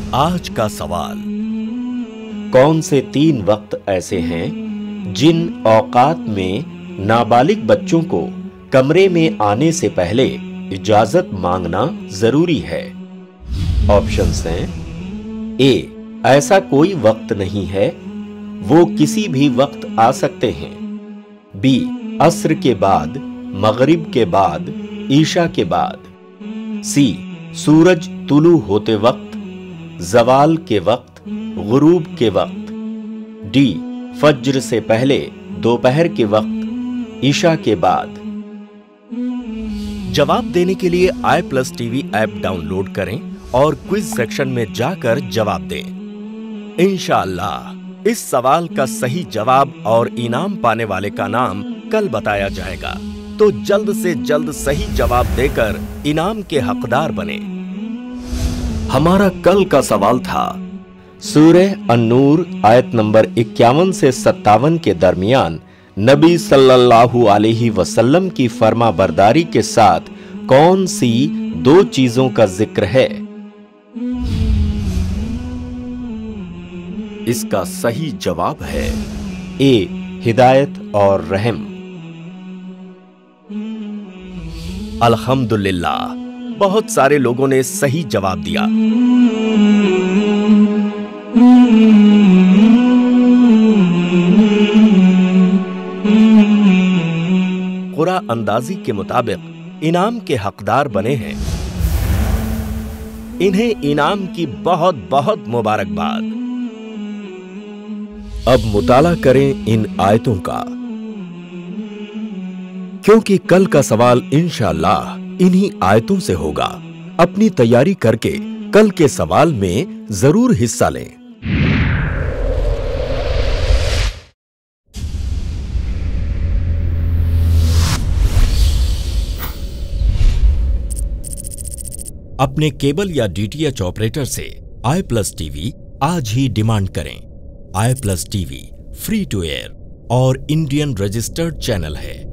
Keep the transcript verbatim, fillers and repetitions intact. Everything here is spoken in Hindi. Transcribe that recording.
आज का सवाल, कौन से तीन वक्त ऐसे हैं जिन औकात में नाबालिग बच्चों को कमरे में आने से पहले इजाजत मांगना जरूरी है? ऑप्शंस हैं, ए, ऐसा कोई वक्त नहीं है, वो किसी भी वक्त आ सकते हैं। बी, अस्र के बाद, मगरिब के बाद, ईशा के बाद। सी, सूरज तुलू होते वक्त, जवाल के वक्त, गुरूब के वक्त। डी, फज्र से पहले, दोपहर के वक्त, ईशा के बाद। जवाब देने के लिए I plus TV app download करें और क्विज सेक्शन में जाकर जवाब दें। इंशाअल्लाह इस सवाल का सही जवाब और इनाम पाने वाले का नाम कल बताया जाएगा, तो जल्द से जल्द सही जवाब देकर इनाम के हकदार बने। हमारा कल का सवाल था, सूरह अन-नूर आयत नंबर इक्यावन से सत्तावन के दरमियान नबी सल्लल्लाहु अलैहि वसल्लम की फर्मा बरदारी के साथ कौन सी दो चीजों का जिक्र है? इसका सही जवाब है ए, हिदायत और रहम। अल्हम्दुलिल्लाह, बहुत सारे लोगों ने सही जवाब दिया। कुरा अंदाजी के मुताबिक इनाम के हकदार बने हैं। इन्हें इनाम की बहुत बहुत मुबारकबाद। अब मुताला करें इन आयतों का, क्योंकि कल का सवाल इंशाअल्लाह इन्हीं आयतों से होगा। अपनी तैयारी करके कल के सवाल में जरूर हिस्सा लें। अपने केबल या डीटीएच ऑपरेटर से आई प्लस टीवी आज ही डिमांड करें। I plus TV free to air और इंडियन रजिस्टर्ड चैनल है।